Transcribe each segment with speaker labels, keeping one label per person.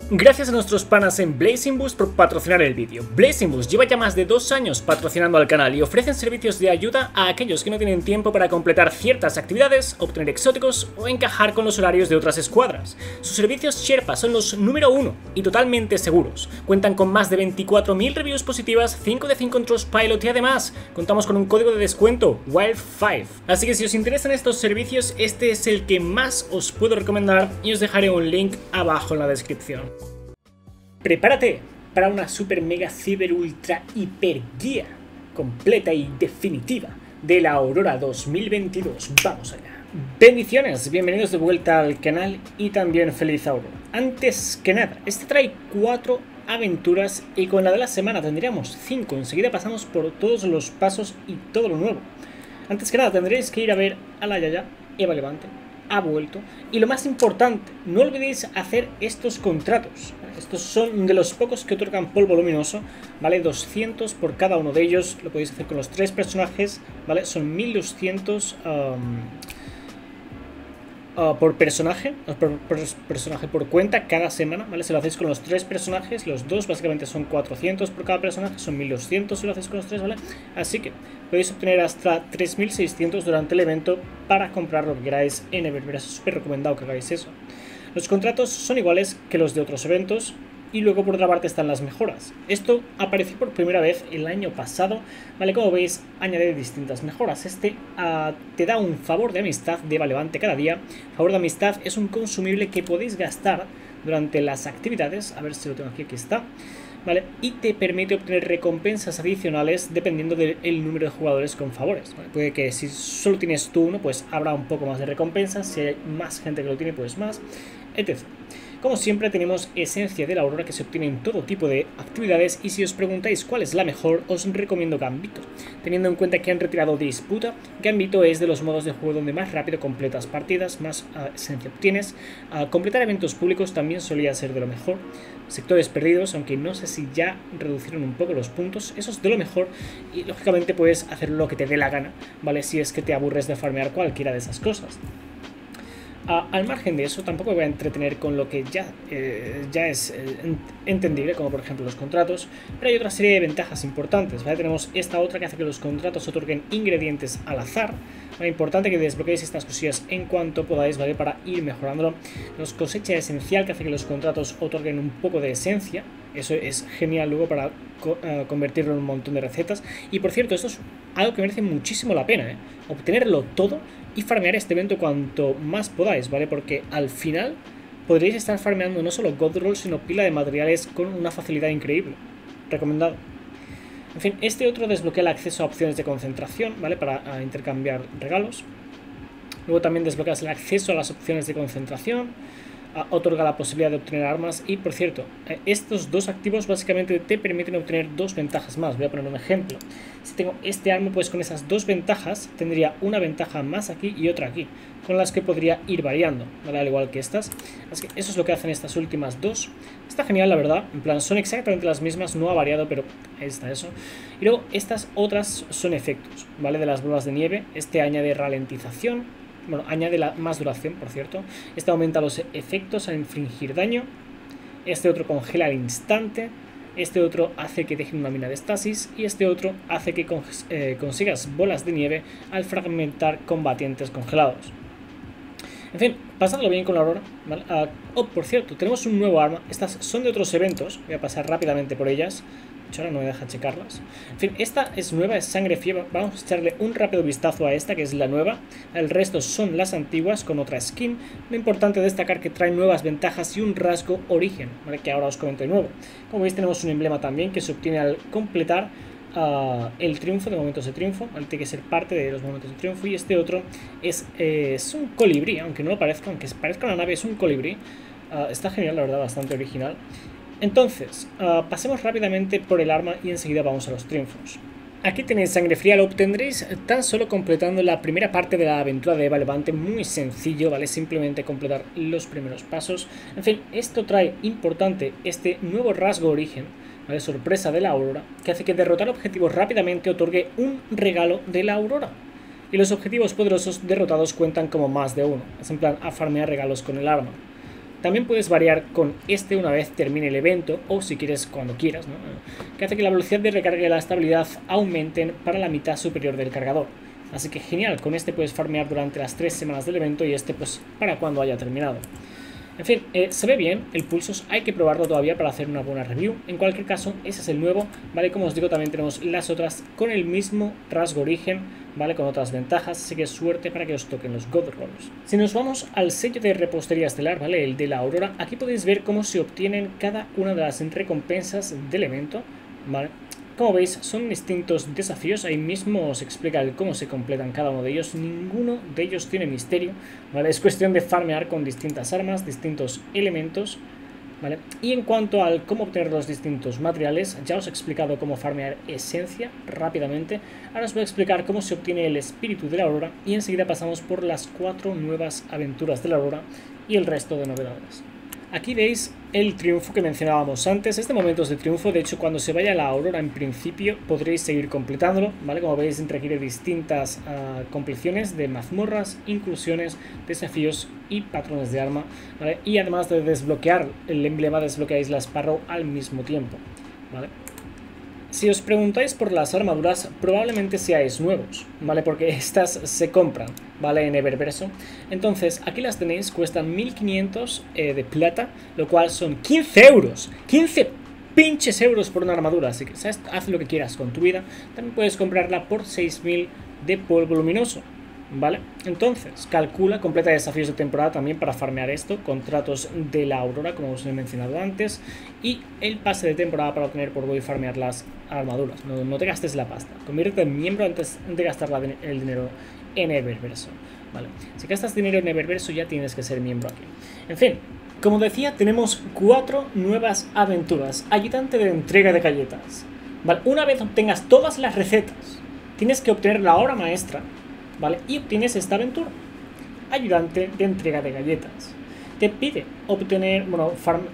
Speaker 1: Gracias a nuestros panas en Blazing Boost por patrocinar el vídeo. Blazing Boost lleva ya más de 2 años patrocinando al canal y ofrecen servicios de ayuda a aquellos que no tienen tiempo para completar ciertas actividades, obtener exóticos o encajar con los horarios de otras escuadras. Sus servicios Sherpa son los número 1 y totalmente seguros. Cuentan con más de 24.000 reviews positivas, 5 de 5 en Trustpilot y además contamos con un código de descuento, WILD5. Así que si os interesan estos servicios, este es el que más os puedo recomendar y os dejaré un link abajo en la descripción. Prepárate para una super mega ciber ultra hiper guía completa y definitiva de la Aurora 2022. Vamos allá. Bendiciones, bienvenidos de vuelta al canal y también feliz Aurora. Antes que nada, este trae 4 aventuras y con la de la semana tendríamos 5. Enseguida pasamos por todos los pasos y todo lo nuevo. Antes que nada tendréis que ir a ver a la Yaya, Eva Levante. Ha vuelto y lo más importante, no olvidéis hacer estos contratos. Estos son de los pocos que otorgan polvo luminoso, ¿vale? 200 por cada uno de ellos, lo podéis hacer con los 3 personajes, ¿vale? Son 1200 por personaje, por cuenta cada semana, ¿vale? Si lo hacéis con los 3 personajes, los 2 básicamente son 400 por cada personaje, son 1200 si lo hacéis con los 3, ¿vale? Así que podéis obtener hasta 3600 durante el evento para comprar lo que queráis en Eververse. Es súper recomendado que hagáis eso. Los contratos son iguales que los de otros eventos y luego por otra parte están las mejoras. Esto apareció por primera vez el año pasado, ¿vale? Como veis, añade distintas mejoras. Este te da un favor de amistad de Eva Levante cada día. Favor de amistad es un consumible que podéis gastar durante las actividades. A ver si lo tengo aquí, aquí está. ¿Vale? Y te permite obtener recompensas adicionales dependiendo del número de jugadores con favores, ¿vale? Puede que si solo tienes tú uno, pues habrá un poco más de recompensas. Si hay más gente que lo tiene, pues más, etc. Como siempre tenemos esencia de la Aurora que se obtiene en todo tipo de actividades y si os preguntáis cuál es la mejor, os recomiendo Gambito. Teniendo en cuenta que han retirado Disputa, Gambito es de los modos de juego donde más rápido completas partidas, más esencia obtienes. Completar eventos públicos también solía ser de lo mejor. Sectores perdidos, aunque no sé si ya reducieron un poco los puntos, eso es de lo mejor y lógicamente puedes hacer lo que te dé la gana, ¿vale? Si es que te aburres de farmear cualquiera de esas cosas. Al margen de eso, tampoco me voy a entretener con lo que ya es entendible, como por ejemplo los contratos, pero hay otra serie de ventajas importantes, ¿vale? Tenemos esta otra que hace que los contratos otorguen ingredientes al azar, ¿vale? Importante que desbloqueéis estas cosillas en cuanto podáis, ¿vale? Para ir mejorándolo. Los cosecha esencial que hace que los contratos otorguen un poco de esencia, eso es genial luego para convertirlo en un montón de recetas. Y por cierto, esto es algo que merece muchísimo la pena, ¿eh? Obtenerlo todo y farmear este evento cuanto más podáis, ¿vale? Porque al final podréis estar farmeando no solo God Roll, sino pila de materiales con una facilidad increíble. Recomendado. En fin, este otro desbloquea el acceso a opciones de concentración, ¿vale? Para intercambiar regalos. Luego también desbloqueas el acceso a las opciones de concentración. Otorga la posibilidad de obtener armas y por cierto, estos dos activos básicamente te permiten obtener 2 ventajas más. Voy a poner un ejemplo. Si tengo este arma, pues con esas 2 ventajas tendría una ventaja más aquí y otra aquí, con las que podría ir variando, ¿vale? Al igual que estas. Así que eso es lo que hacen estas últimas 2. Está genial, la verdad. En plan, son exactamente las mismas, no ha variado, pero ahí está eso. Y luego estas otras son efectos, ¿vale? De las bolas de nieve. Este añade ralentización. Bueno, añade más duración, por cierto. Este aumenta los efectos al infligir daño. Este otro congela al instante. Este otro hace que dejen una mina de estasis. Y este otro hace que consigas bolas de nieve al fragmentar combatientes congelados. En fin, pasadlo bien con la Aurora, ¿vale? Por cierto, tenemos un nuevo arma. Estas son de otros eventos. Voy a pasar rápidamente por ellas. Ahora no me deja checarlas. En fin, esta es nueva, es sangre fiebre. Vamos a echarle un rápido vistazo a esta, que es la nueva. El resto son las antiguas con otra skin. Lo importante es destacar que trae nuevas ventajas y un rasgo origen, ¿vale? Que ahora os comento de nuevo. Como veis, tenemos un emblema también que se obtiene al completar el triunfo de momentos de triunfo, ¿vale? Tiene que ser parte de los momentos de triunfo. Y este otro es un colibrí, aunque no lo parezca, aunque parezca una nave, es un colibrí. Está genial, la verdad, bastante original. Entonces, pasemos rápidamente por el arma y enseguida vamos a los triunfos. Aquí tenéis sangre fría, lo obtendréis tan solo completando la primera parte de la aventura de Eva Levante, muy sencillo, ¿vale? Simplemente completar los primeros pasos. En fin, esto trae importante este nuevo rasgo origen, ¿vale? Sorpresa de la Aurora, que hace que derrotar objetivos rápidamente otorgue un regalo de la Aurora. Y los objetivos poderosos derrotados cuentan como más de uno, es en plan a farmear regalos con el arma. También puedes variar con este una vez termine el evento o si quieres cuando quieras, ¿no? Que hace que la velocidad de recarga y la estabilidad aumenten para la mitad superior del cargador. Así que genial, con este puedes farmear durante las 3 semanas del evento y este pues para cuando haya terminado. En fin, se ve bien, el Pulsos hay que probarlo todavía para hacer una buena review. En cualquier caso, ese es el nuevo, ¿vale? Como os digo, también tenemos las otras con el mismo rasgo origen, ¿vale? Con otras ventajas, así que suerte para que os toquen los God Rolls. Si nos vamos al sello de repostería estelar, ¿vale? El de la Aurora, aquí podéis ver cómo se obtienen cada una de las recompensas del evento, ¿vale? Como veis, son distintos desafíos, ahí mismo os explica el cómo se completan cada uno de ellos, ninguno de ellos tiene misterio, ¿vale? Es cuestión de farmear con distintas armas, distintos elementos, ¿vale? Y en cuanto al cómo obtener los distintos materiales, ya os he explicado cómo farmear esencia rápidamente, ahora os voy a explicar cómo se obtiene el espíritu de la Aurora y enseguida pasamos por las 4 nuevas aventuras de la Aurora y el resto de novedades. Aquí veis el triunfo que mencionábamos antes, este momento es de triunfo, de hecho cuando se vaya la Aurora en principio podréis seguir completándolo, ¿vale? Como veis requiere distintas compleciones de mazmorras, inclusiones, desafíos y patrones de arma, ¿vale? Y además de desbloquear el emblema desbloqueáis la Sparrow al mismo tiempo, ¿vale? Si os preguntáis por las armaduras, probablemente seáis nuevos, ¿vale? Porque estas se compran, ¿vale? En Eververso. Entonces, aquí las tenéis, cuestan 1500 de plata, lo cual son 15 euros. 15 pinches euros por una armadura, así que ¿sabes? Haz lo que quieras con tu vida. También puedes comprarla por 6000 de polvo luminoso, ¿vale? Entonces, calcula, completa desafíos de temporada también para farmear esto, contratos de la Aurora, como os he mencionado antes, y el pase de temporada para obtener polvo y farmear las armaduras. No te gastes la pasta, conviértete en miembro antes de gastar el dinero en Eververso, ¿vale? Si gastas dinero en Eververso ya tienes que ser miembro aquí. En fin, como decía, tenemos 4 nuevas aventuras. Ayudante de entrega de galletas, ¿vale? Una vez obtengas todas las recetas, tienes que obtener la obra maestra, ¿vale? Y obtienes esta aventura, ayudante de entrega de galletas. Te pide obtener, bueno,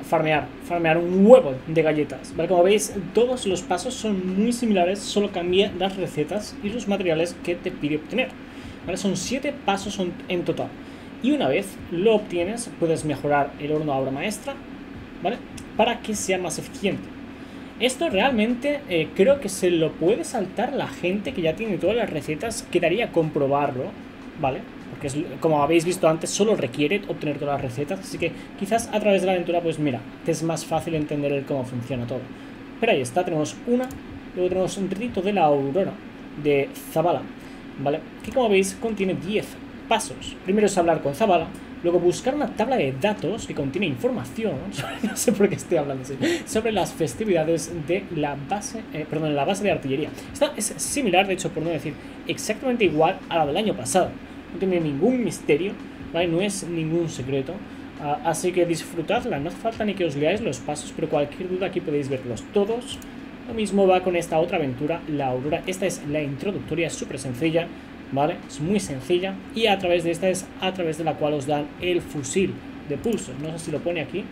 Speaker 1: farmear un huevo de galletas, ¿vale? Como veis, todos los pasos son muy similares, solo cambia las recetas y los materiales que te pide obtener, ¿vale? Son 7 pasos en total. Y una vez lo obtienes, puedes mejorar el horno a obra maestra, ¿vale? Para que sea más eficiente. Esto realmente creo que se lo puede saltar la gente que ya tiene todas las recetas. Quedaría comprobarlo, ¿vale? Porque como habéis visto antes, solo requiere obtener todas las recetas. Así que quizás a través de la aventura, pues mira, te es más fácil entender el cómo funciona todo. Pero ahí está, tenemos una. Luego tenemos un rito de la Aurora de Zavala, ¿vale? Que como veis contiene 10 pasos. Primero es hablar con Zavala. Luego buscar una tabla de datos que contiene información, no sé por qué estoy hablando así, sobre las festividades de la base, la base de artillería. Esta es similar, de hecho, por no decir exactamente igual a la del año pasado. No tiene ningún misterio, ¿vale? No es ningún secreto, así que disfrutadla. No hace falta ni que os leáis los pasos, pero cualquier duda aquí podéis verlos todos. Lo mismo va con esta otra aventura, la Aurora. Esta es la introductoria, es súper sencilla, ¿vale? Es muy sencilla y a través de esta es a través de la cual os dan el fusil de pulso. No sé si lo pone aquí,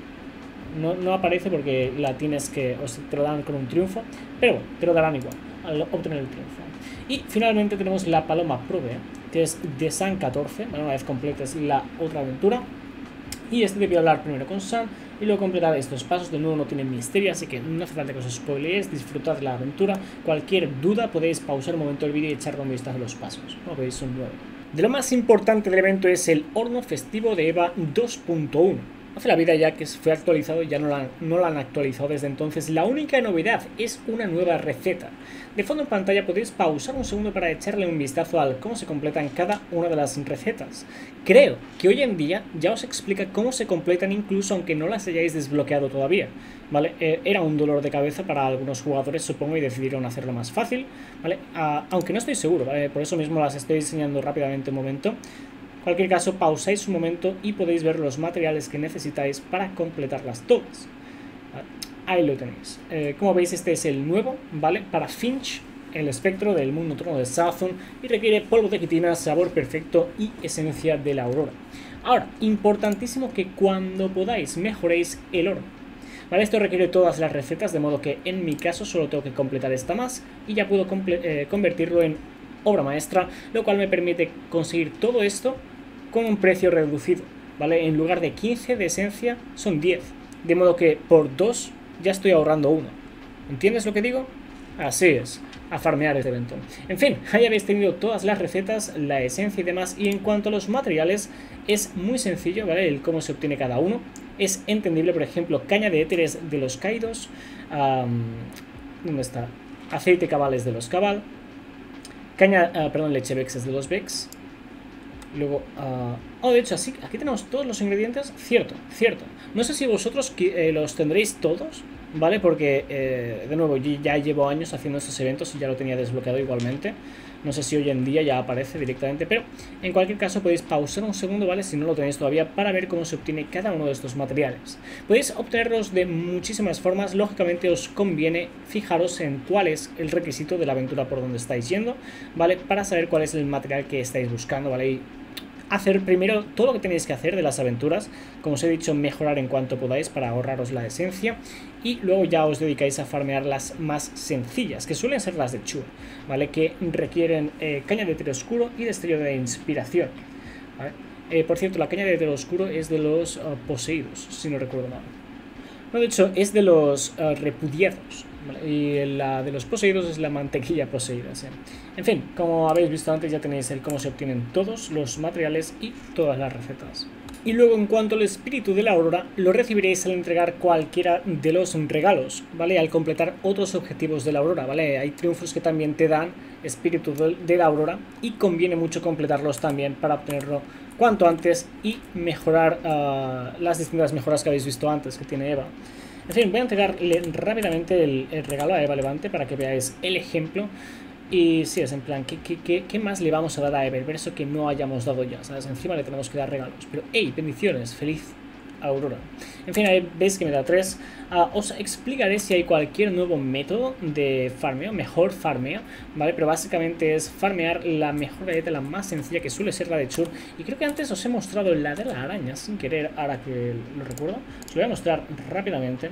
Speaker 1: no aparece porque la tienes que, te lo dan con un triunfo, pero bueno, te lo darán igual al obtener el triunfo. Y finalmente tenemos la Paloma Probe, que es de San 14, ¿vale? Una vez completes la otra aventura. Y este debe hablar primero con San y luego completar estos pasos. De nuevo no tienen misterio, así que no hace falta que os spoileéis. Disfrutad la aventura. Cualquier duda podéis pausar un momento el vídeo y echar un vistazo a los pasos. Como veis son 9. De lo más importante del evento es el horno festivo de EVA 2.1. Hace la vida ya que fue actualizado y ya no lo han actualizado desde entonces. La única novedad es una nueva receta. De fondo en pantalla podéis pausar un segundo para echarle un vistazo al cómo se completan cada una de las recetas. Creo que hoy en día ya os explica cómo se completan incluso aunque no las hayáis desbloqueado todavía, ¿vale? Era un dolor de cabeza para algunos jugadores, supongo, y decidieron hacerlo más fácil, ¿vale? Aunque no estoy seguro, ¿vale? Por eso mismo las estoy enseñando rápidamente un momento. En cualquier caso, pausáis un momento y podéis ver los materiales que necesitáis para completarlas todas. Ahí lo tenéis. Como veis, este es el nuevo, ¿vale? Para Finch, el espectro del mundo trono de Sazun, y requiere polvo de quitina, sabor perfecto y esencia de la Aurora. Ahora, importantísimo que cuando podáis mejoréis el oro, ¿vale? Esto requiere todas las recetas, de modo que en mi caso solo tengo que completar esta más y ya puedo convertirlo en obra maestra, lo cual me permite conseguir todo esto con un precio reducido, ¿vale? En lugar de 15 de esencia son 10. De modo que por 2 ya estoy ahorrando 1. ¿Entiendes lo que digo? Así es, a farmear este evento. En fin, ahí habéis tenido todas las recetas, la esencia y demás. Y en cuanto a los materiales, es muy sencillo, ¿vale? El cómo se obtiene cada uno. Es entendible, por ejemplo, caña de éteres de los Kaidos. ¿Dónde está? Aceite cabales de los Cabal. Leche Vex es de los Vex. Luego, de hecho, así, aquí tenemos todos los ingredientes. Cierto. No sé si vosotros los tendréis todos, ¿vale? Porque, de nuevo, yo ya llevo años haciendo estos eventos y ya lo tenía desbloqueado igualmente. No sé si hoy en día ya aparece directamente, pero en cualquier caso podéis pausar un segundo, ¿vale? Si no lo tenéis todavía, para ver cómo se obtiene cada uno de estos materiales. Podéis obtenerlos de muchísimas formas. Lógicamente os conviene fijaros en cuál es el requisito de la aventura por donde estáis yendo, ¿vale? Para saber cuál es el material que estáis buscando, ¿vale? Y hacer primero todo lo que tenéis que hacer de las aventuras, como os he dicho, mejorar en cuanto podáis para ahorraros la esencia, y luego ya os dedicáis a farmear las más sencillas, que suelen ser las de Chur, ¿vale? Que requieren caña de éter oscuro y destello de inspiración, ¿vale? Por cierto, la caña de éter oscuro es de los poseídos, si no recuerdo mal. No, de hecho, es de los repudiados, ¿vale? Y la de los poseídos es la mantequilla poseída, ¿sí? En fin, como habéis visto antes, ya tenéis el cómo se obtienen todos los materiales y todas las recetas. Y luego, en cuanto al espíritu de la aurora, lo recibiréis al entregar cualquiera de los regalos, ¿vale? Al completar otros objetivos de la aurora, ¿vale? Hay triunfos que también te dan espíritu de la aurora y conviene mucho completarlos también para obtenerlo cuanto antes y mejorar las distintas mejoras que habéis visto antes que tiene Eva. En fin, voy a entregarle rápidamente el regalo a Eva Levante para que veáis el ejemplo. Y sí, es en plan, ¿qué más le vamos a dar a Eververso que no hayamos dado ya? ¿Sabes? Encima le tenemos que dar regalos. Pero, hey, bendiciones, feliz Aurora. En fin, ahí veis que me da 3. Os explicaré si hay cualquier nuevo método de farmeo, mejor farmeo, ¿vale? Pero básicamente es farmear la mejor galleta, la más sencilla, que suele ser la de Chur. Y creo que antes os he mostrado la de la araña, sin querer, ahora que lo recuerdo. Os lo voy a mostrar rápidamente.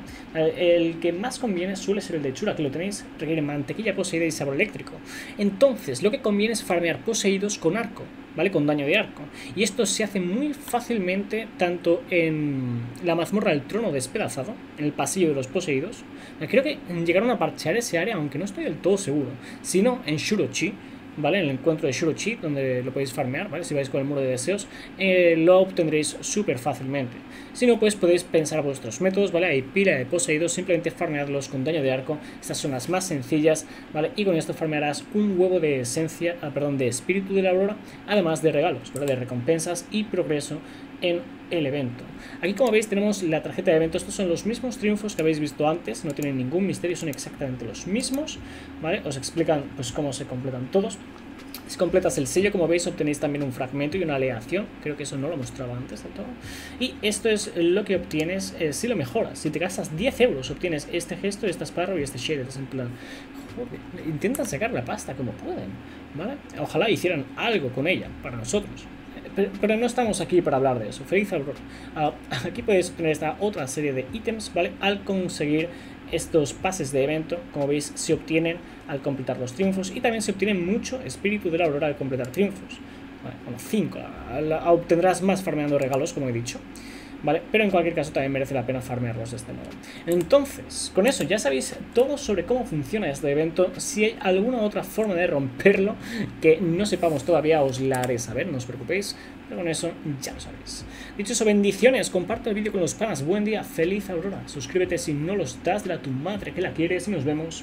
Speaker 1: El que más conviene suele ser el de Chur, aquí lo tenéis. Requiere mantequilla poseída y sabor eléctrico. Entonces, lo que conviene es farmear poseídos con arco, ¿vale? Con daño de arco. Y esto se hace muy fácilmente tanto en la mazmorra del trono despedazado, en el pasillo de los poseídos. Creo que llegaron a parchear ese área, aunque no estoy del todo seguro. Sino en Shurochi, ¿vale? En el encuentro de Shurochi, donde lo podéis farmear, ¿vale? Si vais con el muro de deseos, lo obtendréis súper fácilmente. Si no, pues podéis pensar vuestros métodos, ¿vale? Hay pila de poseídos, simplemente farmearlos con daño de arco. Estas son las más sencillas, ¿vale? Y con esto farmearás un huevo de esencia, de espíritu de la aurora, además de regalos, ¿vale? De recompensas y progreso en el evento. Aquí, como veis, tenemos la tarjeta de evento. Estos son los mismos triunfos que habéis visto antes, no tienen ningún misterio, son exactamente los mismos, ¿vale? Os explican pues cómo se completan todos. Si completas el sello, como veis, obtenéis también un fragmento y una aleación. Creo que eso no lo mostraba antes del todo. Y esto es lo que obtienes si lo mejoras. Si te gastas 10 euros, obtienes este gesto, esta esparro y este shader. Es en plan, joder, intentan sacar la pasta como pueden, ¿vale? Ojalá hicieran algo con ella para nosotros. Pero no estamos aquí para hablar de eso. Feliz Aurora. Aquí podéis obtener esta otra serie de ítems, ¿vale? Al conseguir estos pases de evento, como veis, se obtienen al completar los triunfos y también se obtiene mucho espíritu de la aurora al completar triunfos. Vale, bueno, 5. Obtendrás más farmeando regalos, como he dicho. ¿Vale? Pero en cualquier caso también merece la pena farmearlos de este modo. Entonces, con eso ya sabéis todo sobre cómo funciona este evento. Si hay alguna otra forma de romperlo que no sepamos todavía, os la haré saber, no os preocupéis. Pero con eso ya lo sabéis. Dicho eso, bendiciones, comparte el vídeo con los panas. Buen día, feliz Aurora. Suscríbete si no lo estás, dile a tu madre que la quieres y nos vemos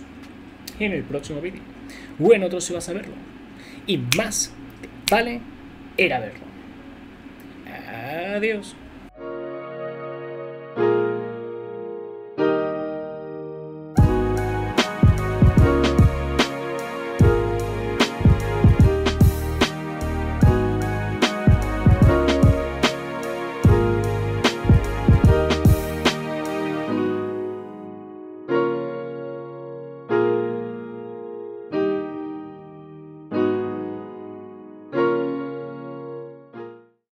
Speaker 1: en el próximo vídeo. O en otro si vas a verlo. Y más te vale era verlo. Adiós.